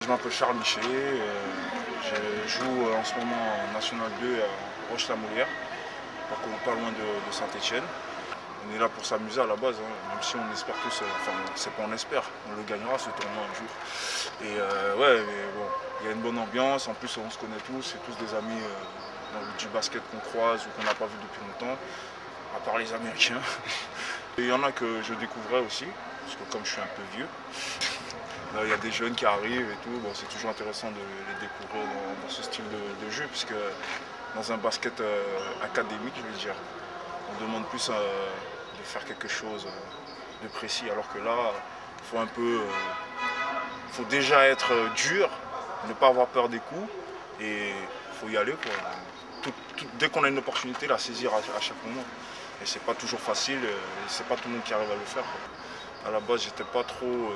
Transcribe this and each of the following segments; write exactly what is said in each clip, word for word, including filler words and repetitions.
Je m'appelle Charles Miché, euh, je joue en ce moment en National deux à Roche-la-Molière, pas loin de, de Saint-Etienne. On est là pour s'amuser à la base, hein, même si on espère tous, euh, enfin c'est pas on espère, on le gagnera ce tournoi un jour. Et euh, ouais, mais bon, il y a une bonne ambiance, en plus on se connaît tous, c'est tous des amis euh, dans, du basket qu'on croise ou qu'on n'a pas vu depuis longtemps, à part les Américains. Et il y en a que je découvrais aussi, parce que comme je suis un peu vieux, il y a des jeunes qui arrivent et tout, bon, c'est toujours intéressant de les découvrir dans, dans ce style de, de jeu, puisque dans un basket euh, académique, je veux dire, on demande plus euh, de faire quelque chose de précis, alors que là, il faut un peu, euh, faut déjà être dur, ne pas avoir peur des coups, et il faut y aller, quoi. Tout, tout, dès qu'on a une opportunité, la saisir à, à chaque moment. Et c'est pas toujours facile, et c'est pas tout le monde qui arrive à le faire, quoi. À la base, j'étais pas trop euh,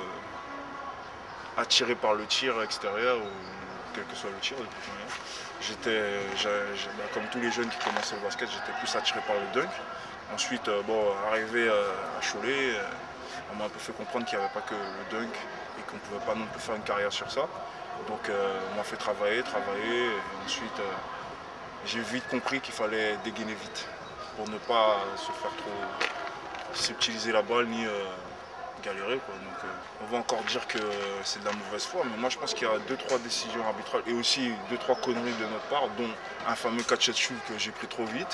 attiré par le tir extérieur, ou quel que soit le tir, j'étais, bah, comme tous les jeunes qui commençaient le basket, j'étais plus attiré par le dunk. Ensuite, euh, bon, arrivé euh, à Cholet, euh, on m'a un peu fait comprendre qu'il n'y avait pas que le dunk et qu'on ne pouvait pas non plus faire une carrière sur ça. Donc euh, on m'a fait travailler, travailler, et ensuite euh, j'ai vite compris qu'il fallait dégainer vite pour ne pas se faire trop subtiliser la balle ni euh, galérer, quoi. Donc euh, on va encore dire que c'est de la mauvaise foi, mais moi je pense qu'il y a deux trois décisions arbitrales et aussi deux trois conneries de notre part, dont un fameux catch and shoot que j'ai pris trop vite.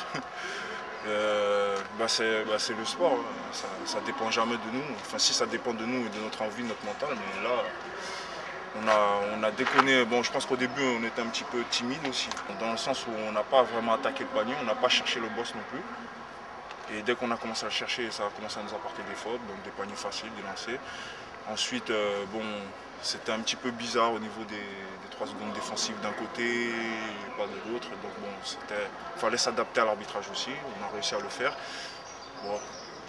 euh, bah c'est bah le sport, hein. ça, ça dépend jamais de nous. Enfin si, ça dépend de nous et de notre envie, de notre mental, mais là on a, on a déconné. Bon, je pense qu'au début on était un petit peu timide aussi, dans le sens où on n'a pas vraiment attaqué le panier, on n'a pas cherché le boss non plus. Et dès qu'on a commencé à le chercher, ça a commencé à nous apporter des fautes, donc des paniers faciles, des lancers. Ensuite, euh, bon, c'était un petit peu bizarre au niveau des, des trois secondes défensives d'un côté et pas de l'autre. Donc bon, il fallait s'adapter à l'arbitrage aussi, on a réussi à le faire. Bon.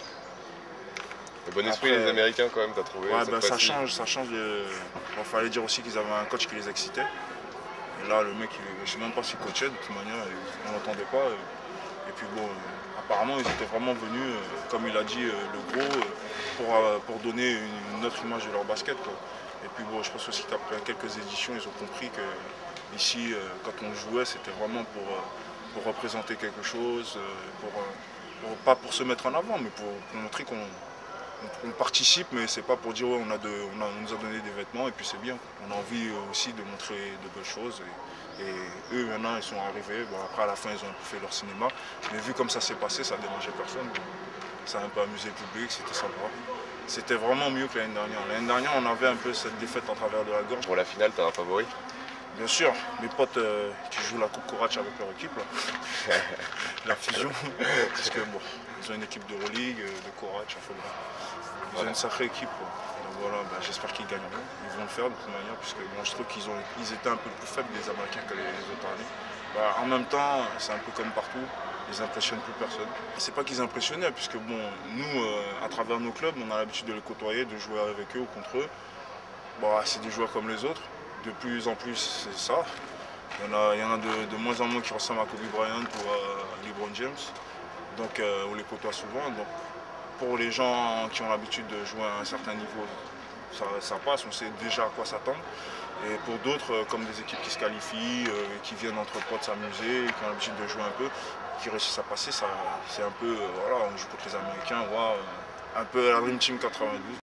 Le bon esprit des Américains quand même, t'as trouvé? Ouais, ben, ça change, ça change de... Bon, fallait dire aussi qu'ils avaient un coach qui les excitait. Et là, le mec, il... je ne sais même pas s'il coachait, de toute manière, on n'entendait pas. Et puis bon, apparemment, ils étaient vraiment venus, comme il a dit, le gros, pour, pour donner une autre image de leur basket, quoi. Et puis bon, je pense aussi qu'après quelques éditions, ils ont compris que ici, quand on jouait, c'était vraiment pour, pour représenter quelque chose, pour, pour, pas pour se mettre en avant, mais pour, pour montrer qu'on on participe, mais c'est pas pour dire ouais, on, a de, on, a, on nous a donné des vêtements et puis c'est bien. On a envie aussi de montrer de belles choses. Et, et eux maintenant ils sont arrivés, bon, après à la fin ils ont un peu fait leur cinéma, mais vu comme ça s'est passé, ça dérangeait personne. Ça a un peu amusé le public, c'était sympa. C'était vraiment mieux que l'année dernière. L'année dernière on avait un peu cette défaite en travers de la gorge. Pour la finale, t'as un favori? Bien sûr, mes potes euh, qui jouent la Coupe Courage avec leur équipe, là. La fusion, parce que bon, ils ont une équipe de Euroleague, de Courage, enfin, ils ont une sacrée équipe, quoi. Donc voilà, bah, j'espère qu'ils gagneront, ils vont le faire de toute manière, puisque bon, je trouve qu'ils ont, ils étaient un peu plus faibles les Américains que les, les autres années. Bah, en même temps, c'est un peu comme partout, ils impressionnent plus personne. C'est pas qu'ils impressionnaient, puisque bon, nous, euh, à travers nos clubs, on a l'habitude de les côtoyer, de jouer avec eux ou contre eux. Bah, c'est des joueurs comme les autres. De plus en plus, c'est ça. Il y en a, il y en a de, de moins en moins qui ressemblent à Kobe Bryant ou à LeBron James. Donc euh, on les côtoie souvent. Donc, pour les gens qui ont l'habitude de jouer à un certain niveau, ça, ça passe, on sait déjà à quoi s'attendre. Et pour d'autres, comme des équipes qui se qualifient, euh, qui viennent entre potes s'amuser, qui ont l'habitude de jouer un peu, qui réussissent à passer, c'est un peu, euh, voilà, on joue contre les Américains, ouais, un peu la Dream Team quatre-vingt-douze.